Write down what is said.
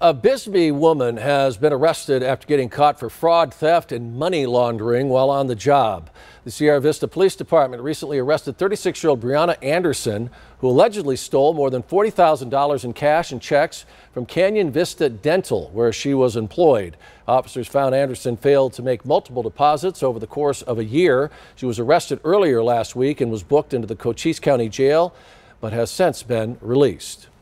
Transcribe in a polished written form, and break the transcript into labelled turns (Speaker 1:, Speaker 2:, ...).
Speaker 1: A Bisbee woman has been arrested after getting caught for fraud, theft, and money laundering while on the job. The Sierra Vista Police Department recently arrested 36-year-old Brianna Anderson, who allegedly stole more than $40,000 in cash and checks from Canyon Vista Dental, where she was employed. Officers found Anderson failed to make multiple deposits over the course of a year. She was arrested earlier last week and was booked into the Cochise County Jail, but has since been released.